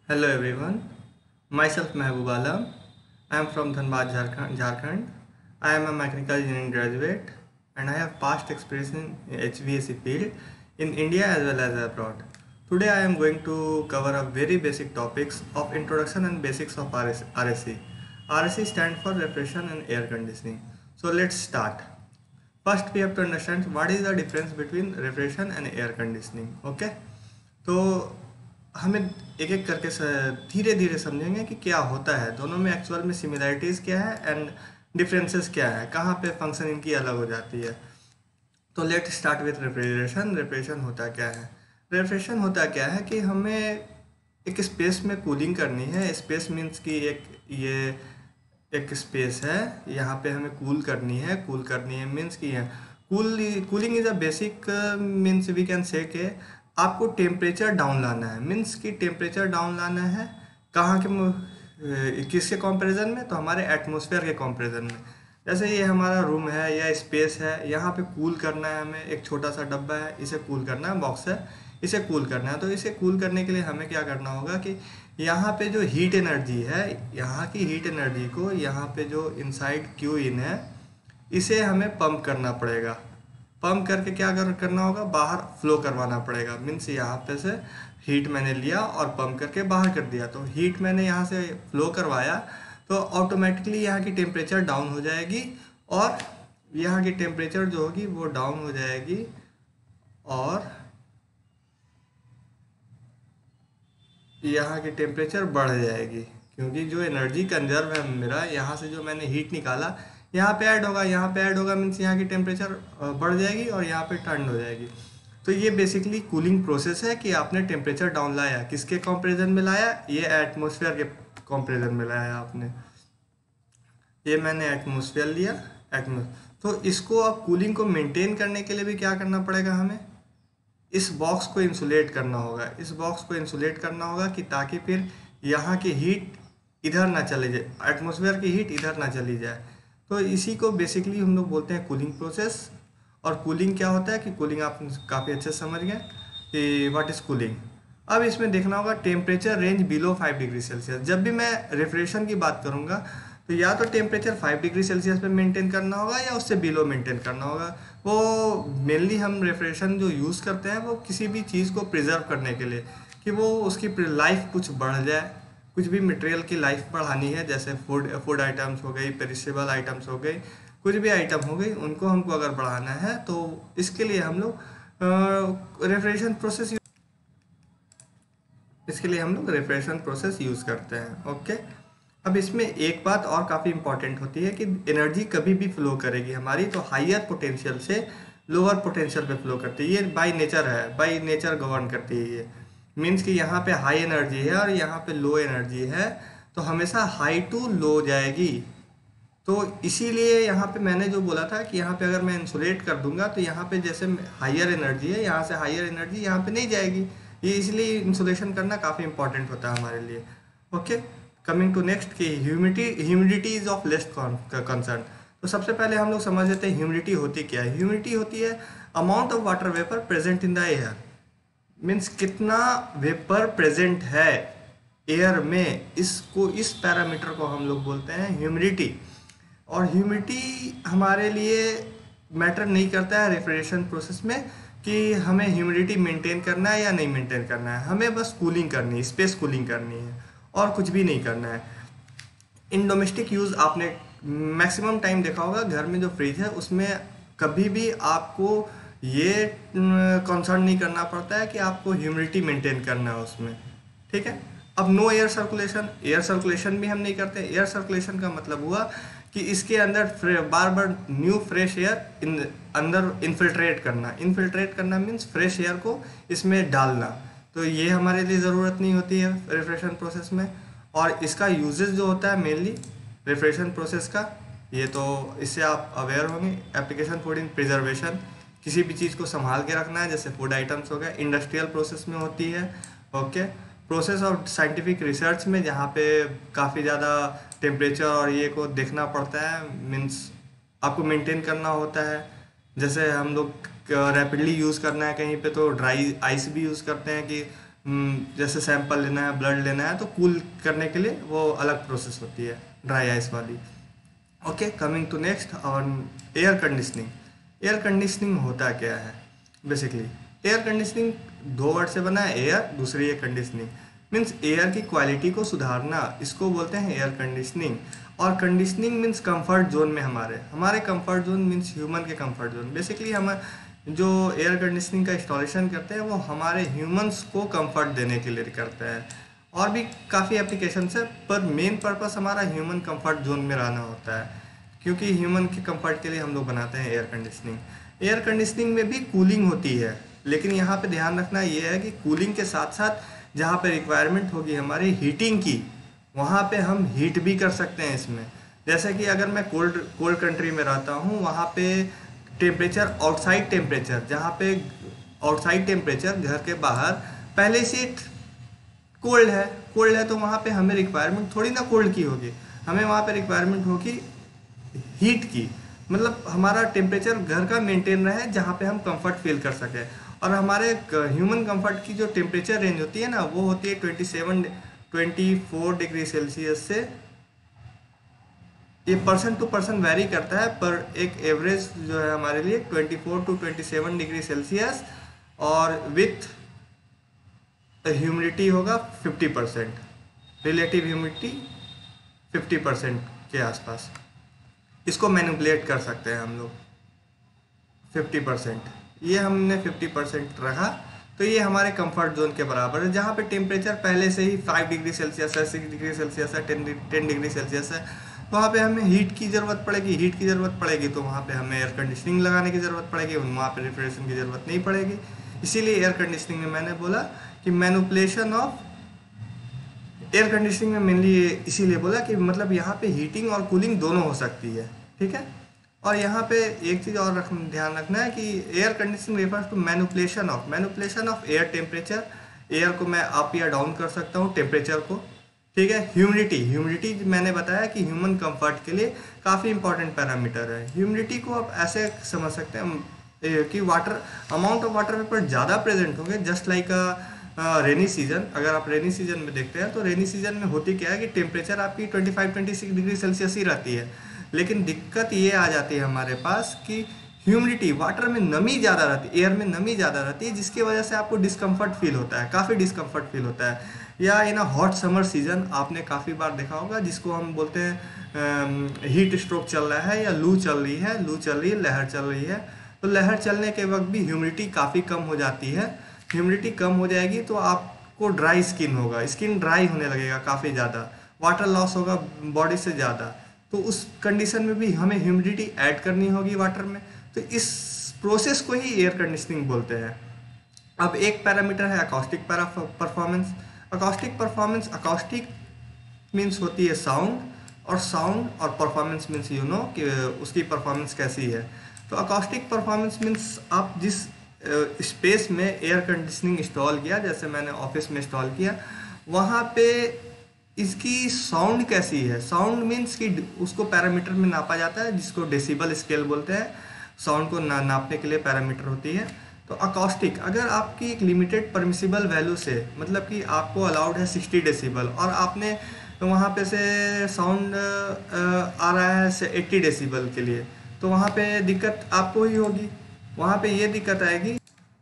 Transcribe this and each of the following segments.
Hello everyone, myself Mehboob Alam. I am from Dhanbad, Jharkhand. I am a mechanical engineering graduate and I have past experience in HVAC field in India as well as abroad. Today I am going to cover a very basic topics of introduction and basics of RSC. RSC stands for refrigeration and air conditioning. So let's start. First we have to understand what is the difference between refrigeration and air conditioning. Okay, तो हमें एक एक करके धीरे धीरे समझेंगे कि क्या होता है दोनों में, एक्चुअल में सिमिलरिटीज़ क्या है एंड डिफरेंसेस क्या है, कहाँ पे फंक्शन इनकी अलग हो जाती है। तो let start with refrigeration. Refrigeration होता क्या है? रेफ्रिजरेशन होता क्या है कि हमें एक स्पेस में कूलिंग करनी है। स्पेस मीन्स कि ये एक स्पेस है, यहाँ पे हमें कूल करनी है। कूल करनी है मीन्स कि है cooling is a basic means we can say के आपको टेम्परेचर डाउन लाना है। मीन्स कि टेम्परेचर डाउन लाना है कहाँ के किसके कंपैरिजन में? तो हमारे एटमॉस्फेयर के कंपैरिजन में। जैसे ये हमारा रूम है या स्पेस है, यहाँ पे कूल करना है हमें। एक छोटा सा डब्बा है, इसे कूल करना है, बॉक्स है, इसे कूल करना है। तो इसे कूल करने के लिए हमें क्या करना होगा कि यहाँ पे जो हीट एनर्जी है, यहाँ की हीट एनर्जी को यहाँ पे जो इनसाइड क्यू इन है, इसे हमें पंप करना पड़ेगा। पंप करके क्या करना होगा? बाहर फ्लो करवाना पड़ेगा। मीन्स यहाँ पे से हीट मैंने लिया और पंप करके बाहर कर दिया। तो हीट मैंने यहाँ से फ्लो करवाया तो ऑटोमेटिकली यहाँ की टेम्परेचर डाउन हो जाएगी और यहाँ की टेम्परेचर जो होगी वो डाउन हो जाएगी और यहाँ की टेम्परेचर बढ़ जाएगी, क्योंकि जो एनर्जी कंजर्व है मेरा, यहाँ से जो मैंने हीट निकाला यहाँ पे ऐड होगा। यहाँ पे ऐड होगा मीन्स यहाँ की टेम्परेचर बढ़ जाएगी और यहाँ पे ठंड हो जाएगी। तो ये बेसिकली कूलिंग प्रोसेस है कि आपने टेम्परेचर डाउन लाया। किसके कंपैरिजन में लाया? ये एटमॉस्फेयर के कंपैरिजन में लाया आपने। ये मैंने एटमॉस्फेयर लिया, तो इसको अब कूलिंग को मेंटेन करने के लिए भी क्या करना पड़ेगा? हमें इस बॉक्स को इंसुलेट करना होगा। इस बॉक्स को इंसुलेट करना होगा कि ताकि फिर यहाँ की हीट इधर ना चले जाए, एटमॉस्फेयर की हीट इधर ना चली जाए। तो इसी को बेसिकली हम लोग बोलते हैं कूलिंग प्रोसेस। और कूलिंग क्या होता है कि कूलिंग आप काफ़ी अच्छे से समझ गए कि व्हाट इज़ कूलिंग। अब इसमें देखना होगा temperature range below 5 degree Celsius. जब भी मैं रेफ्रिजरेशन की बात करूँगा तो या तो टेम्परेचर 5 डिग्री सेल्सियस पे मेंटेन करना होगा या उससे बिलो मेंटेन करना होगा। वो मेनली हम रेफ्रिजरेशन जो यूज़ करते हैं वो किसी भी चीज़ को प्रिजर्व करने के लिए, कि वो उसकी लाइफ कुछ बढ़ जाए। कुछ भी मटेरियल की लाइफ बढ़ानी है, जैसे फूड आइटम्स हो गई, पेरिशेबल आइटम्स हो गई, कुछ भी आइटम हो गई, उनको हमको अगर बढ़ाना है तो इसके लिए हम लोग रेफ्रिजरेशन प्रोसेस इसके लिए हम लोग रेफ्रिजरेशन प्रोसेस यूज़ करते हैं। ओके, अब इसमें एक बात और काफ़ी इंपॉर्टेंट होती है कि एनर्जी कभी भी फ्लो करेगी हमारी तो हाइयर पोटेंशियल से लोअर पोटेंशियल पे फ्लो करती है। ये बाय नेचर है, बाय नेचर गवर्न करती है। ये मीन्स कि यहाँ पे हाई एनर्जी है और यहाँ पे लो एनर्जी है, तो हमेशा हाई टू लो जाएगी। तो इसीलिए यहाँ पे मैंने जो बोला था कि यहाँ पे अगर मैं इंसुलेट कर दूंगा तो यहाँ पे जैसे हाइयर एनर्जी है, यहाँ से हाइयर एनर्जी यहाँ पे नहीं जाएगी। ये इसलिए इंसुलेशन करना काफ़ी इंपॉर्टेंट होता है हमारे लिए। ओके, कमिंग टू नेक्स्ट कि humidity is of less concern. तो सबसे पहले हम लोग समझ लेते हैं ह्यूमिडिटी होती क्या है। ह्यूमिडिटी होती है amount of water vapour present in the air. Means कितना वेपर प्रेजेंट है एयर में, इसको इस पैरामीटर को हम लोग बोलते हैं ह्यूमिडिटी। और ह्यूमिडिटी हमारे लिए मैटर नहीं करता है रेफ्रिजरेशन प्रोसेस में कि हमें ह्यूमिडिटी मेंटेन करना है या नहीं मेंटेन करना है। हमें बस कूलिंग करनी है, स्पेस कूलिंग करनी है और कुछ भी नहीं करना है। इन डोमेस्टिक यूज़ आपने मैक्सिमम टाइम देखा होगा, घर में जो फ्रिज है उसमें कभी भी आपको ये कंसर्न नहीं करना पड़ता है कि आपको ह्यूमिडिटी मेंटेन करना है उसमें। ठीक है, अब no air circulation. Air circulation भी हम नहीं करते। एयर सर्कुलेशन का मतलब हुआ कि इसके अंदर बार बार न्यू फ्रेश एयर अंदर इन्फिल्ट्रेट करना। इन्फिल्ट्रेट करना मीन्स फ्रेश एयर को इसमें डालना। तो ये हमारे लिए ज़रूरत नहीं होती है रेफ्रिजरेशन प्रोसेस में। और इसका यूजेस जो होता है मेनली रेफ्रिजरेशन प्रोसेस का, ये तो इससे आप अवेयर होंगे। एप्लीकेशन फूड इन प्रिजर्वेशन, किसी भी चीज़ को संभाल के रखना है, जैसे फूड आइटम्स हो गए। इंडस्ट्रियल प्रोसेस में होती है। Okay, process of scientific research में, जहाँ पे काफ़ी ज़्यादा टेम्परेचर और ये को देखना पड़ता है, मीन्स आपको मेंटेन करना होता है। जैसे हम लोग रैपिडली यूज़ करना है कहीं पे तो ड्राई आइस भी यूज़ करते हैं कि जैसे सैंपल लेना है, ब्लड लेना है, तो कूल करने के लिए वो अलग प्रोसेस होती है ड्राई आइस वाली। ओके, कमिंग टू नेक्स्ट और एयर कंडीशनिंग। एयर कंडीशनिंग होता क्या है बेसिकली? एयर कंडीशनिंग दो वर्ड से बना है, एयर, दूसरी है कंडीशनिंग। मीन्स एयर की क्वालिटी को सुधारना, इसको बोलते हैं एयर कंडीशनिंग। और कंडीशनिंग मीन्स कंफर्ट जोन में हमारे कंफर्ट जोन मीन्स ह्यूमन के कंफर्ट जोन। बेसिकली हम जो एयर कंडीशनिंग का इंस्टॉलेशन करते हैं वो हमारे ह्यूमंस को कंफर्ट देने के लिए करते हैं। और भी काफ़ी एप्लीकेशंस है, पर मेन पर्पस हमारा ह्यूमन कंफर्ट जोन में रहना होता है, क्योंकि ह्यूमन के कंफर्ट के लिए हम लोग बनाते हैं एयर कंडीशनिंग। एयर कंडीशनिंग में भी कूलिंग होती है, लेकिन यहाँ पे ध्यान रखना ये है कि कूलिंग के साथ साथ जहाँ पे रिक्वायरमेंट होगी हमारी हीटिंग की, वहाँ पे हम हीट भी कर सकते हैं इसमें। जैसे कि अगर मैं कोल्ड कंट्री में रहता हूँ, वहाँ पे टेम्परेचर, आउटसाइड टेम्परेचर, जहाँ पे आउटसाइड टेम्परेचर घर के बाहर पहले से कोल्ड है, तो वहाँ पे हमें रिक्वायरमेंट थोड़ी ना कोल्ड की होगी, हमें वहाँ पे रिक्वायरमेंट होगी हीट की। मतलब हमारा टेम्परेचर घर का मेंटेन रहे जहाँ पे हम कंफर्ट फील कर सकें। और हमारे ह्यूमन कंफर्ट की जो टेम्परेचर रेंज होती है ना, वो होती है 24 डिग्री सेल्सियस से, ये पर्सन टू पर्सन वेरी करता है, पर एक एवरेज जो है हमारे लिए 24 to 27 डिग्री सेल्सियस, और विथ ह्यूमिडिटी होगा 50%, रिलेटिव ह्यूमिडिटी 50% के आसपास। इसको मैनिपुलेट कर सकते हैं हम लोग 50%। ये हमने 50% रखा, तो ये हमारे कंफर्ट जोन के बराबर है, जहाँ पे टेम्परेचर पहले से ही 5 डिग्री सेल्सियस है, 6 डिग्री सेल्सियस है, 10 डिग्री सेल्सियस है। वहाँ पे हमें हीट की ज़रूरत पड़ेगी, तो वहाँ पे हमें एयर कंडीशनिंग लगाने की ज़रूरत पड़ेगी, वहाँ पे रेफ्रिजरेशन की ज़रूरत नहीं पड़ेगी। इसीलिए एयर कंडीशनिंग में मैंने बोला कि मैनिपुलेशन ऑफ एयर कंडीशनिंग में मेनली इसीलिए बोला कि मतलब यहाँ पे हीटिंग और कूलिंग दोनों हो सकती है, ठीक है। और यहाँ पे एक चीज़ और ध्यान रखना है कि air conditioning refers to manipulation of air temperature. Air को मैं अप या डाउन कर सकता हूँ, टेम्परेचर को, ठीक है। ह्यूमिडिटी मैंने बताया कि ह्यूमन कंफर्ट के लिए काफ़ी इंपॉर्टेंट पैरामीटर है। ह्यूमिडिटी को आप ऐसे समझ सकते हैं कि अमाउंट ऑफ वाटर वेपर ज़्यादा प्रेजेंट होंगे, जस्ट लाइक रेनी सीजन। अगर आप रेनी सीजन में देखते हैं तो रेनी सीजन में होती क्या है कि टेम्परेचर आपकी 25-26 डिग्री सेल्सियस ही रहती है, लेकिन दिक्कत ये आ जाती है हमारे पास कि ह्यूमिडिटी, वाटर में नमी ज़्यादा रहती है, एयर में नमी ज़्यादा रहती है, जिसकी वजह से आपको डिस्कम्फर्ट फील होता है, काफ़ी डिस्कम्फर्ट फील होता है। या in a hot summer season आपने काफ़ी बार देखा होगा, जिसको हम बोलते हैं हीट स्ट्रोक चल रहा है या लू चल रही है, लहर चल रही है। तो लहर चलने के वक्त भी ह्यूमिडिटी काफ़ी कम हो जाती है। ह्यूमिडिटी कम हो जाएगी तो आपको ड्राई स्किन होगा, स्किन ड्राई होने लगेगा काफ़ी ज़्यादा, वाटर लॉस होगा बॉडी से ज़्यादा। तो उस कंडीशन में भी हमें ह्यूमिडिटी ऐड करनी होगी वाटर में, तो इस प्रोसेस को ही एयर कंडीशनिंग बोलते हैं। अब एक पैरामीटर है अकॉस्टिक परफॉर्मेंस। अकॉस्टिक मीन्स होती है साउंड, और परफॉर्मेंस मीन्स कि उसकी परफॉर्मेंस कैसी है। तो अकॉस्टिक परफॉर्मेंस मीन्स आप जिस स्पेस में एयर कंडीशनिंग इंस्टॉल किया, जैसे मैंने ऑफिस में इंस्टॉल किया, वहाँ पे इसकी साउंड कैसी है। साउंड मीन्स कि उसको पैरामीटर में नापा जाता है, जिसको डेसिबल स्केल बोलते हैं। साउंड को नापने के लिए पैरामीटर होती है। तो अकॉस्टिक, अगर आपकी एक लिमिटेड परमिसिबल वैल्यू से, मतलब कि आपको अलाउड है 60 डेसिबल, और आपने वहाँ पे से साउंड आ रहा है 80 डेसिबल के लिए, तो वहाँ पे दिक्कत आपको ही होगी। वहाँ पे ये दिक्कत आएगी,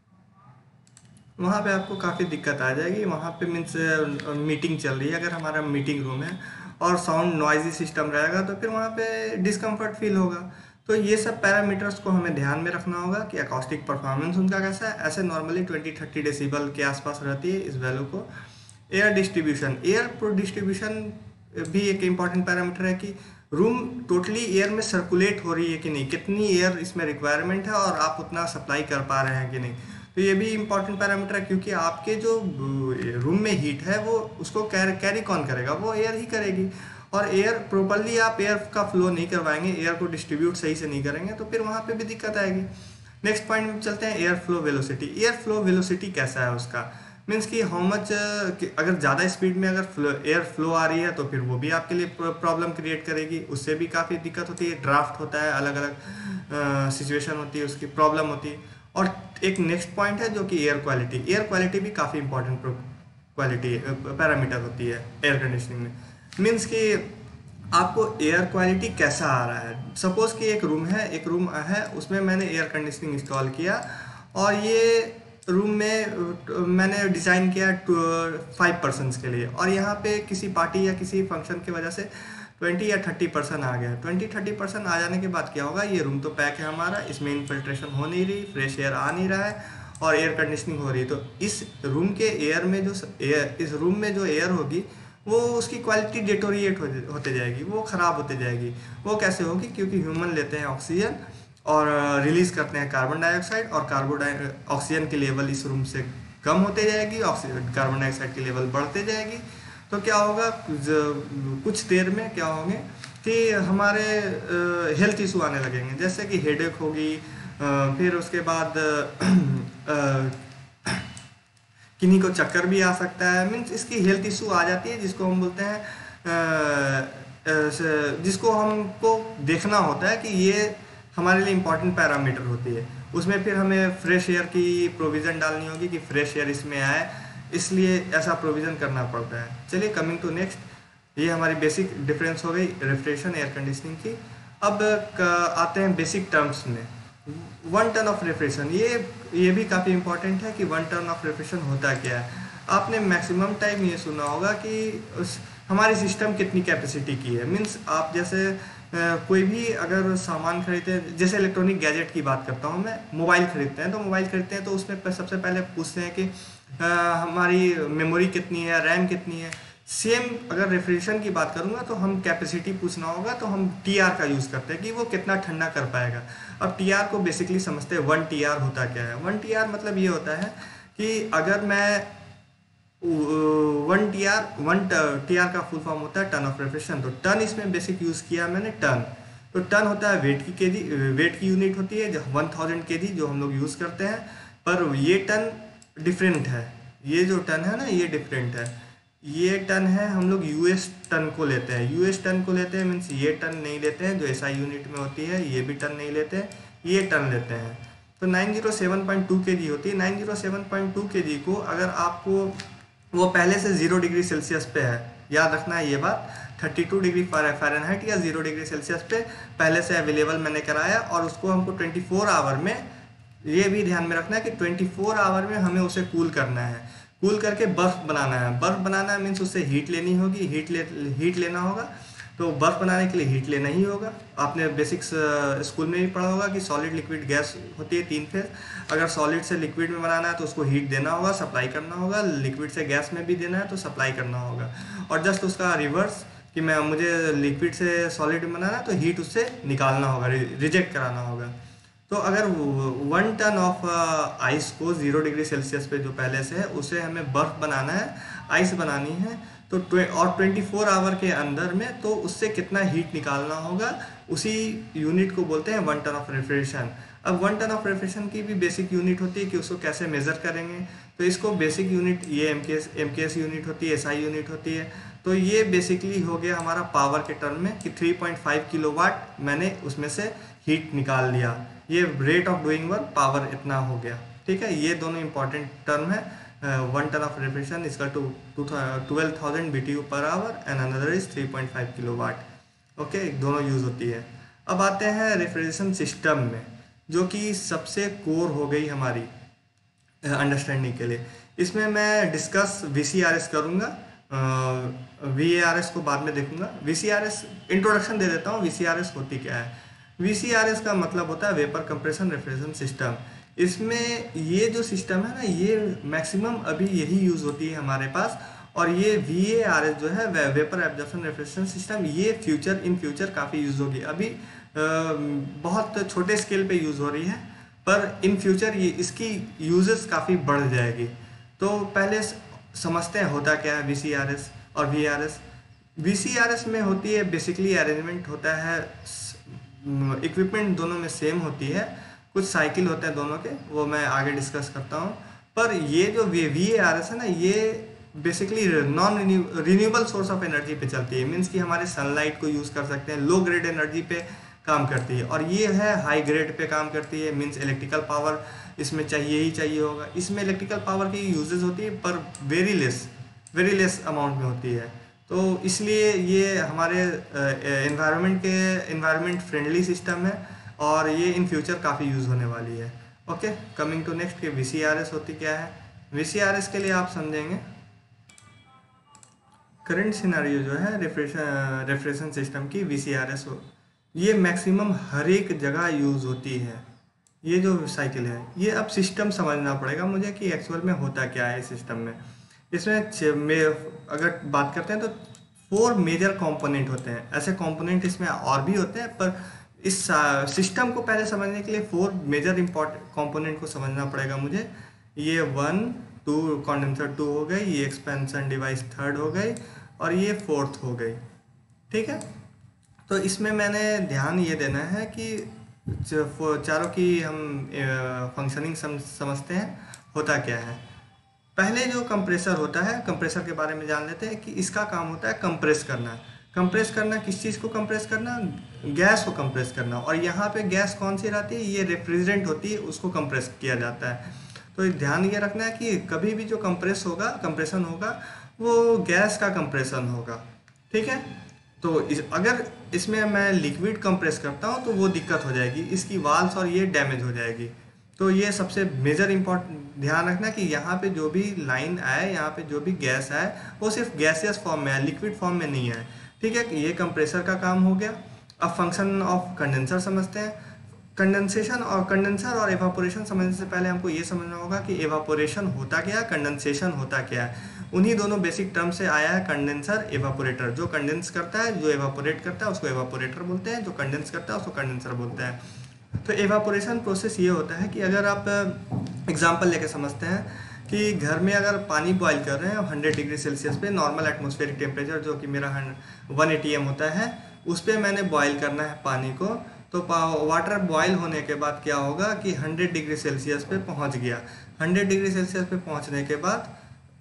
वहाँ पे आपको काफ़ी दिक्कत आ जाएगी। वहाँ पे मीन्स मीटिंग चल रही है, अगर हमारा मीटिंग रूम है और साउंड नॉइजी सिस्टम रहेगा, तो फिर वहाँ पे डिस्कम्फर्ट फील होगा। तो ये सब पैरामीटर्स को हमें ध्यान में रखना होगा कि अकॉस्टिक परफॉर्मेंस उनका कैसा है। ऐसे नॉर्मली 20-30 डेसिबल के आसपास रहती है इस वैल्यू को। एयर डिस्ट्रीब्यूशन भी एक इम्पॉर्टेंट पैरामीटर है कि रूम टोटली एयर में सर्कुलेट हो रही है कि नहीं, कितनी एयर इसमें रिक्वायरमेंट है और आप उतना सप्लाई कर पा रहे हैं कि नहीं। तो ये भी इम्पॉर्टेंट पैरामीटर है, क्योंकि आपके जो रूम में हीट है वो उसको कैरी कौन करेगा, वो एयर ही करेगी। और एयर प्रॉपरली आप एयर का फ्लो नहीं करवाएंगे, एयर को डिस्ट्रीब्यूट सही से नहीं करेंगे, तो फिर वहाँ पे भी दिक्कत आएगी। नेक्स्ट पॉइंट में चलते हैं, air flow velocity. Air flow velocity कैसा है उसका, मीन्स कि हाउ मच, अगर ज़्यादा स्पीड में अगर एयर फ्लो आ रही है तो फिर वो भी आपके लिए प्रॉब्लम क्रिएट करेगी, उससे भी काफ़ी दिक्कत होती है। ड्राफ्ट होता है, अलग अलग सिचुएशन होती है, उसकी प्रॉब्लम होती है। और एक नेक्स्ट पॉइंट है जो कि एयर क्वालिटी भी काफ़ी इंपॉर्टेंट क्वालिटी पैरामीटर होती है एयर कंडीशनिंग में। मीन्स कि आपको एयर क्वालिटी कैसा आ रहा है। सपोज़ कि एक रूम है उसमें मैंने एयर कंडीशनिंग इंस्टॉल किया और ये रूम में मैंने डिज़ाइन किया 5 पर्सनस के लिए, और यहाँ पे किसी पार्टी या किसी फंक्शन की वजह से 20 या 30 पर्सन आ गया। 20-30 पर्सन आ जाने के बाद क्या होगा, ये रूम तो पैक है हमारा, इसमें इन्फिल्ट्रेशन हो नहीं रही, फ्रेश एयर आ नहीं रहा है और एयर कंडीशनिंग हो रही है। तो इस रूम के एयर में इस रूम में जो एयर होगी वो उसकी क्वालिटी डिटोरिएट होते जाएगी, वो ख़राब होते जाएगी। वो कैसे होगी, क्योंकि ह्यूमन लेते हैं ऑक्सीजन और रिलीज़ करते हैं कार्बन डाइऑक्साइड, और ऑक्सीजन की लेवल इस रूम से कम होते जाएगी, कार्बन डाइऑक्साइड की लेवल बढ़ते जाएगी। तो क्या होगा, कुछ देर में क्या होंगे कि हमारे हेल्थ इशू आने लगेंगे, जैसे कि हेडेक होगी, फिर उसके बाद किन्हीं को चक्कर भी आ सकता है। मीन्स इसकी हेल्थ इशू आ जाती है, जिसको हम बोलते हैं जिसको हमको देखना होता है कि ये हमारे लिए इम्पॉर्टेंट पैरामीटर होती है। उसमें फिर हमें फ्रेश एयर की प्रोविज़न डालनी होगी कि फ्रेश एयर इसमें आए, इसलिए ऐसा प्रोविज़न करना पड़ता है। चलिए कमिंग टू नेक्स्ट, ये हमारी बेसिक डिफरेंस हो गई रेफ्रिजरेशन एयर कंडीशनिंग की। अब आते हैं बेसिक टर्म्स में। 1 टन ऑफ रेफ्रिजरेशन, ये भी काफ़ी इंपॉर्टेंट है कि 1 टन ऑफ रेफ्रिजरेशन होता क्या है। आपने मैक्सिमम टाइम ये सुना होगा कि हमारी सिस्टम कितनी कैपेसिटी की है। मीन्स आप जैसे कोई भी अगर सामान खरीदते हैं, जैसे इलेक्ट्रॉनिक गैजेट की बात करता हूँ मैं, मोबाइल खरीदते हैं तो उसमें सबसे पहले पूछते हैं कि हमारी मेमोरी कितनी है, रैम कितनी है। सेम अगर रेफ्रिजरेशन की बात करूँगा तो हम कैपेसिटी पूछना होगा तो हम TR का यूज़ करते हैं कि वो कितना ठंडा कर पाएगा। अब TR को बेसिकली समझते हैं, 1 TR होता क्या है। 1 TR मतलब ये होता है कि अगर मैं 1 TR का फुल फॉर्म होता है टन ऑफ रेफ्रिजरेशन। तो टन इसमें बेसिक यूज़ किया मैंने टन। तो टन होता है वेट की यूनिट होती है, जो 1000 kg जो हम लोग यूज़ करते हैं। पर ये टन डिफरेंट है, ये जो टन है ना ये डिफरेंट है। ये टन है, हम लोग US टन को लेते हैं। US टन को लेते हैं मीन्स ये टन नहीं लेते हैं जो SI यूनिट में होती है, ये भी टन नहीं लेते हैं, ये टन लेते हैं। तो 907.2 kg होती है। 907.2 kg को अगर आपको, वो पहले से 0 डिग्री सेल्सियस पे है, याद रखना है ये बात, 32 डिग्री फ़ारेनहाइट या 0 डिग्री सेल्सियस पे पहले से अवेलेबल मैंने कराया, और उसको हमको 24 आवर में, ये भी ध्यान में रखना है कि 24 आवर में हमें उसे कूल करना है। कूल करके बर्फ़ बनाना है। बर्फ़ बनाना है मीन्स उससे हीट लेनी होगी, हीट लेना होगा। तो बर्फ़ बनाने के लिए हीट लेना ही होगा। आपने बेसिक्स स्कूल में भी पढ़ा होगा कि सॉलिड लिक्विड गैस होती है 3 फेज। अगर सॉलिड से लिक्विड में बनाना है तो उसको हीट देना होगा, सप्लाई करना होगा। लिक्विड से गैस में भी देना है तो सप्लाई करना होगा। और जस्ट उसका रिवर्स कि मुझे लिक्विड से सॉलिड में बनाना है तो हीट उससे निकालना होगा, रिजेक्ट कराना होगा। तो अगर 1 टन ऑफ आइस को 0 डिग्री सेल्सियस पे जो पहले से है उसे हमें बर्फ़ बनाना है, आइस बनानी है, तो और 24 आवर के अंदर में तो उससे कितना हीट निकालना होगा, उसी यूनिट को बोलते हैं 1 टन ऑफ रेफ्रिजरेशन। अब 1 टन ऑफ रेफ्रिजरेशन की भी बेसिक यूनिट होती है कि उसको कैसे मेज़र करेंगे। तो इसको बेसिक यूनिट, ये MKS यूनिट होती है, SI यूनिट होती है। तो ये बेसिकली हो गया हमारा पावर के टर्म में कि 3.5 किलोवाट मैंने उसमें से हीट निकाल लिया। ये rate of doing work power इतना हो गया। ठीक है, ये दोनों इंपॉर्टेंट टर्म है। 1 ton of refrigeration is equal to 12,000 BTU per hour and another is 3.5 kilowatt. Okay, दोनों यूज़ होती है। अब आते हैं रेफ्रिजरेशन सिस्टम में, जो कि सबसे कोर हो गई हमारी अंडरस्टैंडिंग के लिए। इसमें मैं डिस्कस VCRS करूँगा, VARS को बाद में देखूंगा। VCRS इंट्रोडक्शन दे देता हूँ, VCRS होती क्या है। VCRS का मतलब होता है वेपर कंप्रेशन रेफ्रिजरेशन सिस्टम। इसमें ये जो सिस्टम है ना, ये मैक्सिमम अभी यही यूज़ होती है हमारे पास। और ये VARS जो है, वेपर एब्जॉर्प्शन रेफ्रिजरेशन सिस्टम, ये इन फ्यूचर काफ़ी यूज़ होगी। अभी बहुत छोटे स्केल पे यूज़ हो रही है, पर इन फ्यूचर ये इसकी यूजेस काफ़ी बढ़ जाएगी। तो पहले समझते हैं होता क्या है VCRS और VARS। VCRS में होती है बेसिकली अरेंजमेंट होता है, इक्विपमेंट दोनों में सेम होती है, कुछ साइकिल होते हैं दोनों के, वो मैं आगे डिस्कस करता हूँ। पर ये जो VARS है ना, ये basically non renewable source of energy पे चलती है। मीन्स कि हमारे सनलाइट को यूज़ कर सकते हैं, लो ग्रेड एनर्जी पे काम करती है। और ये है हाई ग्रेड पे काम करती है, मीन्स इलेक्ट्रिकल पावर इसमें चाहिए ही चाहिए होगा। इसमें इलेक्ट्रिकल पावर की यूजेस होती है पर very less, very less amount में होती है। तो इसलिए ये हमारे एनवायरनमेंट फ्रेंडली सिस्टम है और ये इन फ्यूचर काफ़ी यूज़ होने वाली है। ओके, कमिंग टू नेक्स्ट कि वीसीआरएस होती क्या है। वीसीआरएस के लिए आप समझेंगे करंट सिनेरियो जो है रेफ्रिजरेशन सिस्टम की वीसीआरएस हो, ये मैक्सिमम हर एक जगह यूज़ होती है। ये जो साइकिल है ये अब सिस्टम समझना पड़ेगा मुझे कि एक्चुअल में होता क्या है इस सिस्टम में। इसमें अगर बात करते हैं तो 4 मेजर कंपोनेंट होते हैं। ऐसे कंपोनेंट इसमें और भी होते हैं, पर इस सिस्टम को पहले समझने के लिए 4 मेजर इम्पोर्टेंट कंपोनेंट को समझना पड़ेगा मुझे। ये 1 2 कंडेंसर 2 हो गई, ये एक्सपेंशन डिवाइस 3rd हो गई और ये 4th हो गई। ठीक है, तो इसमें मैंने ध्यान ये देना है कि चारों की हम फंक्शनिंग समझते हैं होता क्या है। पहले जो कंप्रेसर होता है, कंप्रेसर के बारे में जान लेते हैं कि इसका काम होता है कंप्रेस करना। कंप्रेस करना किस चीज़ को कंप्रेस करना? गैस को कंप्रेस करना। और यहाँ पे गैस कौन सी रहती है? ये रेफ्रिजरेंट होती है, उसको कंप्रेस किया जाता है। तो ध्यान ये रखना है कि कभी भी जो कंप्रेशन होगा वो गैस का कंप्रेशन होगा। ठीक है, तो अगर इसमें मैं लिक्विड कंप्रेस करता हूँ तो वो दिक्कत हो जाएगी, इसकी वाल्स और ये डैमेज हो जाएगी। तो ये सबसे मेजर इम्पोर्टेंट ध्यान रखना कि यहाँ पे जो भी लाइन आए, यहाँ पे जो भी गैस आए वो सिर्फ गैसियस फॉर्म में है, लिक्विड फॉर्म में नहीं है। ठीक है, ये कंप्रेसर का काम हो गया। अब फंक्शन ऑफ कंडेंसर समझते हैं। कंडेंसर और एवापोरेशन समझने से पहले हमको ये समझना होगा कि एवापोरेशन होता क्या है, कंडेंसेशन होता क्या है। उन्हीं दोनों बेसिक टर्म से आया है कंडेंसर, एवापोरेटर। जो कंडेंस करता है, जो एवापोरेट करता है उसको एवापोरेटर बोलते हैं, जो कंडेंस करता है उसको कंडेंसर बोलते हैं। तो एवापोरेशन प्रोसेस ये होता है कि अगर आप एग्जांपल लेके समझते हैं कि घर में अगर पानी बॉईल कर रहे हैं 100 डिग्री सेल्सियस पे, नॉर्मल एटमॉस्फेरिक टेम्परेचर जो कि मेरा 180 m होता है, उस पर मैंने बॉईल करना है पानी को। तो वाटर बॉईल होने के बाद क्या होगा कि 100 डिग्री सेल्सियस पे पहुंच गया। 100 डिग्री सेल्सियस पे पहुंचने के बाद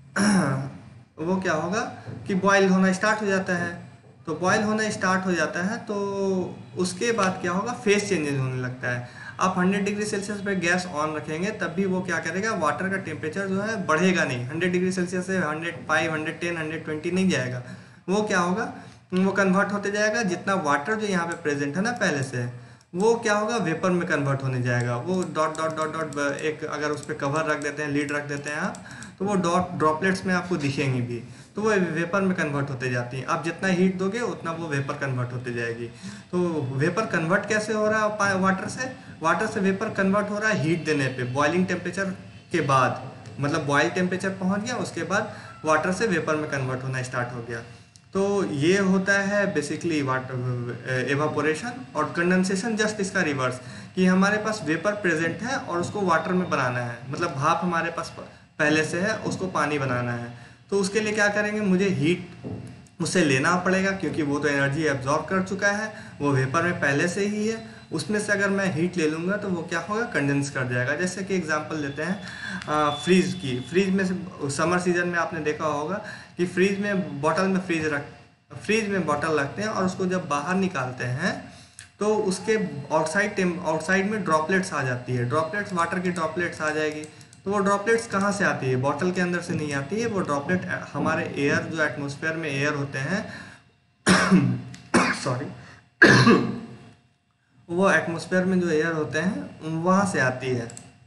वो क्या होगा कि बॉईल होना स्टार्ट हो जाता है। तो बॉईल होना स्टार्ट हो जाता है तो उसके बाद क्या होगा, फेस चेंजेस होने लगता है। आप 100 डिग्री सेल्सियस पे गैस ऑन रखेंगे तब भी वो क्या करेगा, वाटर का टेम्परेचर जो है बढ़ेगा नहीं। 100 डिग्री सेल्सियस से 105, 110, 120 नहीं जाएगा। वो क्या होगा, वो कन्वर्ट होते जाएगा। जितना वाटर जो यहाँ पे प्रेजेंट है ना पहले से, वो क्या होगा, वेपर में कन्वर्ट होने जाएगा। वो डॉट डॉट डॉट डॉट एक अगर उस पर कवर रख देते हैं, लीड रख देते हैं आप, तो वो ड्रॉपलेट्स में आपको दिखेंगी भी, तो वो वेपर में कन्वर्ट होते जाती हैं। आप जितना हीट दोगे उतना वो वेपर कन्वर्ट होते जाएगी। तो वेपर कन्वर्ट कैसे हो रहा है वाटर से वेपर कन्वर्ट हो रहा है हीट देने पे, बॉइलिंग टेम्परेचर के बाद। मतलब बॉयल टेम्परेचर पहुंच गया, उसके बाद वाटर से वेपर में कन्वर्ट होना स्टार्ट हो गया। तो ये होता है बेसिकली वाटर एवापोरेशन। और कंडेंसेशन जस्ट इसका रिवर्स, कि हमारे पास वेपर प्रेजेंट है और उसको वाटर में बनाना है। मतलब भाप हमारे पास पहले से है, उसको पानी बनाना है। तो उसके लिए क्या करेंगे, मुझे हीट उससे लेना पड़ेगा, क्योंकि वो तो एनर्जी एब्जॉर्ब कर चुका है, वो वेपर में पहले से ही है। उसमें से अगर मैं हीट ले लूँगा तो वो क्या होगा, कंडेंस कर जाएगा। जैसे कि एग्जांपल लेते हैं फ्रीज की। फ्रीज में से समर सीजन में आपने देखा होगा कि फ्रीज में बॉटल रखते हैं और उसको जब बाहर निकालते हैं तो उसके आउटसाइड में ड्रॉपलेट्स आ जाती है। ड्रॉपलेट्स, वाटर की ड्रॉपलेट्स आ जाएगी। तो वो ड्रॉपलेट्स कहाँ से आती है, बॉटल के अंदर से नहीं आती है। वो ड्रॉपलेट हमारे एयर, जो एटमॉस्फेयर में एयर होते हैं सॉरी वो एटमॉस्फेयर में जो एयर होते हैं वहाँ से आती है।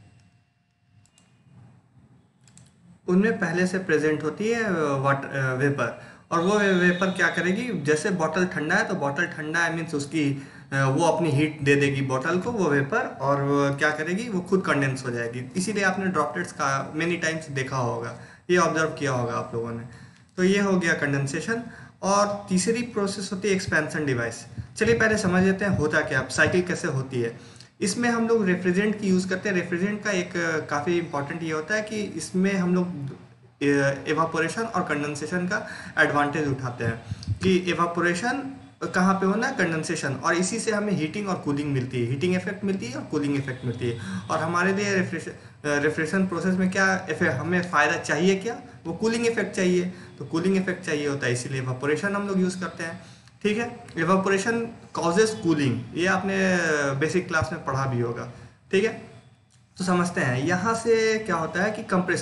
उनमें पहले से प्रेजेंट होती है वाटर वेपर। और वो वेपर क्या करेगी, जैसे बॉटल ठंडा है तो बॉटल ठंडा है मीन्स उसकी वो अपनी हीट दे देगी बॉटल को, वो वेपर, और क्या करेगी, वो खुद कंडेंस हो जाएगी। इसीलिए आपने ड्रॉपलेट्स का मेनी टाइम्स देखा होगा, ये ऑब्जर्व किया होगा आप लोगों ने। तो ये हो गया कंडेंसेशन। और तीसरी प्रोसेस होती है एक्सपेंशन डिवाइस। चलिए पहले समझ लेते हैं होता क्या, साइकिल कैसे होती है। इसमें हम लोग रेफ्रिजरेंट की यूज़ करते हैं। रेफ्रिजरेंट का एक काफ़ी इंपॉर्टेंट ये होता है कि इसमें हम लोग एवापोरेशन और कंडेंसेशन का एडवांटेज उठाते हैं। कि एवापोरेशन कहाँ पे होना है, कंडेंसेशन, और इसी से हमें हीटिंग और कूलिंग मिलती है, हीटिंग इफेक्ट मिलती है और कूलिंग इफेक्ट मिलती है। और हमारे लिए रेफ्रिजरेशन प्रोसेस में क्या हमें फ़ायदा चाहिए, क्या, वो कूलिंग इफेक्ट चाहिए। तो कूलिंग इफेक्ट चाहिए होता है, इसीलिए एवापोरेशन हम लोग यूज़ करते हैं। ठीक है, एवापोरेशन कॉजेज कूलिंग, ये आपने बेसिक क्लास में पढ़ा भी होगा। ठीक है, तो समझते हैं यहाँ से क्या होता है कि कंप्रेसर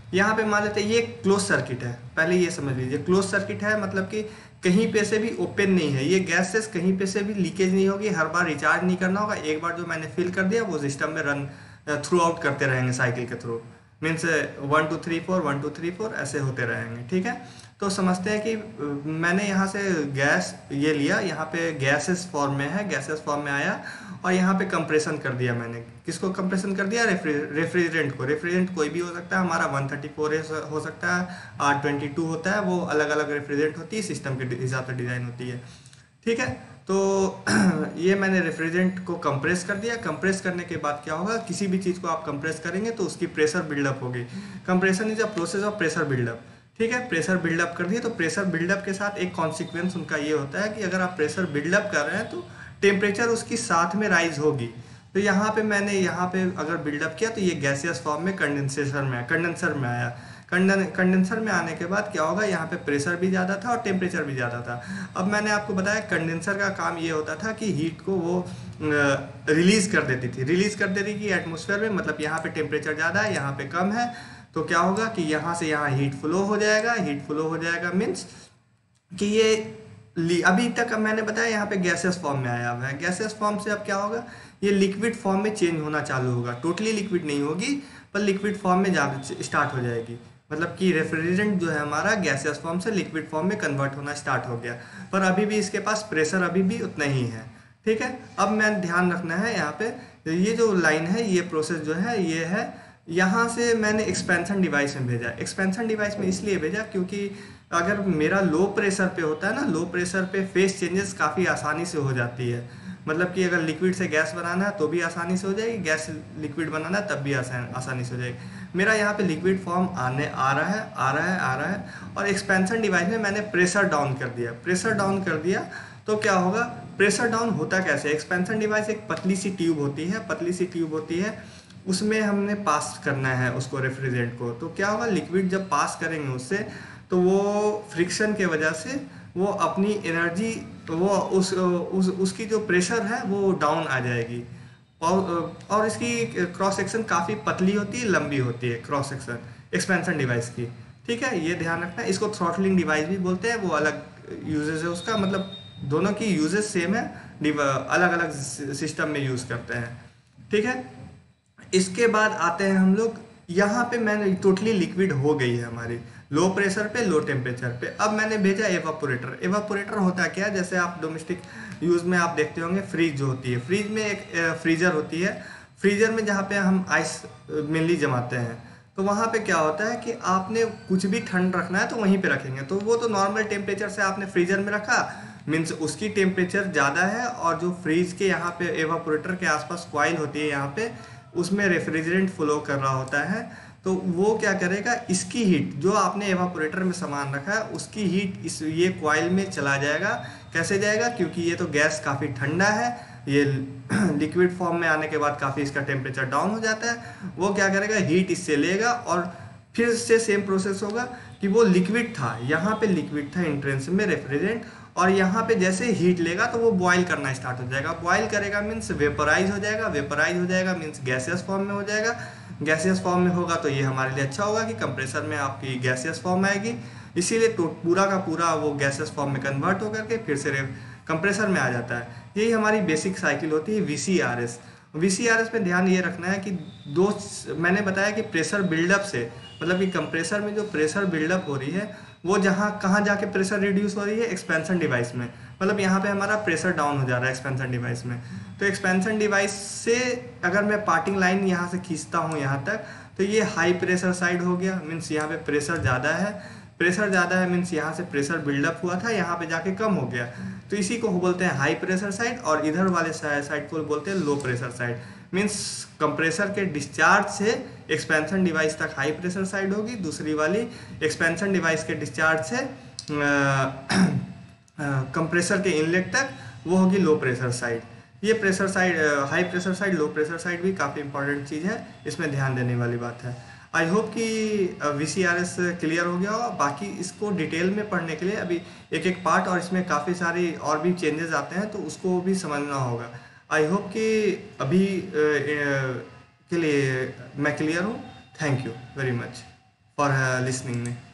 यहाँ पे मान लेते हैं ये क्लोज सर्किट है, पहले ये समझ लीजिए क्लोज सर्किट है मतलब कि कहीं पे से भी ओपन नहीं है, ये गैसेस कहीं पे से भी लीकेज नहीं होगी, हर बार रिचार्ज नहीं करना होगा, एक बार जो मैंने फिल कर दिया वो सिस्टम में रन थ्रू आउट करते रहेंगे साइकिल के थ्रू, मीन्स 1 2 3 4 1 2 3 4 ऐसे होते रहेंगे। ठीक है, तो समझते हैं कि मैंने यहाँ से गैस ये लिया, यहाँ पे गैसेस फॉर्म में है, गैसेस फॉर्म में आया और यहाँ पे कंप्रेशन कर दिया मैंने। किसको कंप्रेशन कर दिया? रेफ्रिजरेंट को। रेफ्रिजरेंट कोई भी हो सकता है, हमारा 134 हो सकता है, R22 होता है, वो अलग अलग रेफ्रिजरेंट होती है, सिस्टम के हिसाब से डिज़ाइन होती है। ठीक है, तो ये मैंने रेफ्रिजरेंट को कंप्रेस कर दिया। कंप्रेस करने के बाद क्या होगा, किसी भी चीज़ को आप कंप्रेस करेंगे तो उसकी प्रेशर बिल्डअप होगी। Compression is a process of pressure buildup. ठीक है, प्रेशर बिल्डअप कर दिए, तो प्रेशर बिल्डअप के साथ एक कॉन्सिक्वेंस उनका ये होता है कि अगर आप प्रेशर बिल्डअप कर रहे हैं तो टेम्परेचर उसकी साथ में राइज होगी। तो यहाँ पे मैंने यहाँ पे अगर बिल्डअप किया तो ये गैसियस फॉर्म में कंडेंसर में आया। कंडेंसर में आने के बाद क्या होगा, यहाँ पे प्रेशर भी ज़्यादा था और टेम्परेचर भी ज़्यादा था। अब मैंने आपको बताया कंडेंसर का काम ये होता था कि हीट को वो रिलीज़ कर देती थी एटमॉस्फेयर में, मतलब यहाँ पे टेम्परेचर ज़्यादा है, यहाँ पे कम है, तो क्या होगा कि यहाँ से यहाँ हीट फ्लो हो जाएगा। मीन्स कि ये अभी तक मैंने बताया यहाँ पे गैसेस फॉर्म में आया हुआ है। गैसेस फॉर्म से अब क्या होगा, ये लिक्विड फॉर्म में चेंज होना चालू होगा। टोटली लिक्विड नहीं होगी पर लिक्विड फॉर्म में स्टार्ट हो जाएगी, मतलब कि रेफ्रिजरेंट जो है हमारा गैसेस फॉर्म से लिक्विड फॉर्म में कन्वर्ट होना स्टार्ट हो गया, पर अभी भी इसके पास प्रेशर अभी भी उतना ही है। ठीक है, अब मैं ध्यान रखना है यहाँ पे, ये जो लाइन है, ये प्रोसेस जो है ये है, यहाँ से मैंने एक्सपेंशन डिवाइस में भेजा। एक्सपेंशन डिवाइस में इसलिए भेजा क्योंकि अगर मेरा लो प्रेशर पे होता है ना, लो प्रेशर पे फेस चेंजेस काफ़ी आसानी से हो जाती है। मतलब कि अगर लिक्विड से गैस बनाना है तो भी आसानी से हो जाएगी, गैस लिक्विड बनाना है तब भी आसानी से हो जाएगी। मेरा यहाँ पे लिक्विड फॉर्म आ रहा है और एक्सपेंशन डिवाइस में मैंने प्रेशर डाउन कर दिया। तो क्या होगा, प्रेशर डाउन होता कैसे? एक्सपेंशन डिवाइस एक पतली सी ट्यूब होती है, उसमें हमने पास करना है उसको, रेफ्रिजरेंट को। तो क्या होगा, लिक्विड जब पास करेंगे उससे तो वो फ्रिक्शन के वजह से वो अपनी एनर्जी, वो उसकी जो प्रेशर है वो डाउन आ जाएगी। और इसकी क्रॉस सेक्शन काफ़ी पतली होती है, लंबी होती है क्रॉस सेक्शन एक्सपेंशन डिवाइस की। ठीक है, ये ध्यान रखना है। इसको थ्रॉटलिंग डिवाइस भी बोलते हैं, वो अलग यूजेस है उसका, मतलब दोनों की यूजेस सेम है, अलग अलग सिस्टम में यूज़ करते हैं। ठीक है, इसके बाद आते हैं हम लोग, यहाँ पे मैंने टोटली लिक्विड हो गई है हमारी, लो प्रेशर पे, लो टेम्परेचर पे। अब मैंने भेजा एवापोरेटर। एवापोरेटर होता क्या है, जैसे आप डोमेस्टिक यूज़ में आप देखते होंगे, फ्रिज जो होती है, फ्रिज में एक फ्रीजर होती है, फ्रीजर में जहाँ पे हम आइस मेनली जमाते हैं, तो वहाँ पे क्या होता है कि आपने कुछ भी ठंड रखना है तो वहीं पे रखेंगे, तो वो तो नॉर्मल टेम्परेचर से आपने फ्रीजर में रखा, मीन्स उसकी टेम्परेचर ज़्यादा है, और जो फ्रिज के यहाँ पे एवापोरेटर के आसपास कॉइल होती है यहाँ पे, उसमें रेफ्रिजरेंट फ्लो कर रहा होता है, तो वो क्या करेगा, इसकी हीट जो आपने एवापोरेटर में सामान रखा है उसकी हीट ये कॉइल में चला जाएगा। कैसे जाएगा, क्योंकि ये तो गैस काफ़ी ठंडा है, ये लिक्विड फॉर्म में आने के बाद काफ़ी इसका टेम्परेचर डाउन हो जाता है, वो क्या करेगा, हीट इससे लेगा और फिर से सेम प्रोसेस होगा कि वो लिक्विड था, यहाँ पे लिक्विड था एंट्रेंस में रेफ्रिजरेंट, और यहाँ पे जैसे हीट लेगा तो वो बॉयल करना स्टार्ट हो जाएगा। बॉयल करेगा मीन्स वेपराइज हो जाएगा, मीन्स गैसियस फॉर्म में हो जाएगा। गैसियस फॉर्म में होगा तो ये हमारे लिए अच्छा होगा कि कंप्रेसर में आपकी गैसियस फॉर्म आएगी, इसीलिए तो पूरा का पूरा वो गैसियस फॉर्म में कन्वर्ट होकर के फिर से कंप्रेसर में आ जाता है। यही हमारी बेसिक साइकिल होती है VCRS। VCRS में ध्यान ये रखना है कि मैंने बताया कि प्रेशर बिल्डअप से, मतलब कि कंप्रेसर में जो प्रेशर बिल्डअप हो रही है वो कहाँ जाके प्रेशर रिड्यूस हो रही है, एक्सपेंशन डिवाइस में। मतलब यहाँ पे हमारा प्रेशर डाउन हो जा रहा है एक्सपेंशन डिवाइस में। तो एक्सपेंशन डिवाइस से अगर मैं पार्टिंग लाइन यहाँ से खींचता हूँ यहाँ तक, तो ये हाई प्रेशर साइड हो गया, मीन्स यहाँ पे प्रेशर ज़्यादा है, मीन्स यहाँ से प्रेशर बिल्डअप हुआ था, यहाँ पे जाके कम हो गया, तो इसी को बोलते हैं हाई प्रेशर साइड, और इधर वाले साइड को बोलते हैं low pressure side. Means compressor के डिस्चार्ज से एक्सपेंशन डिवाइस तक हाई प्रेशर साइड होगी, दूसरी वाली एक्सपेंशन डिवाइस के डिस्चार्ज से कंप्रेसर के इनलेट तक वो होगी लो प्रेशर साइड। ये pressure side, high pressure side, low pressure side भी काफ़ी इंपॉर्टेंट चीज़ है, इसमें ध्यान देने वाली बात है। आई होप कि VCRS क्लियर हो गया हो। बाकी इसको डिटेल में पढ़ने के लिए अभी एक एक पार्ट, और इसमें काफ़ी सारी और भी चेंजेस आते हैं तो उसको भी समझना होगा। आई होप कि अभी के लिए मैं क्लियर हूँ। Thank you very much. For listening में।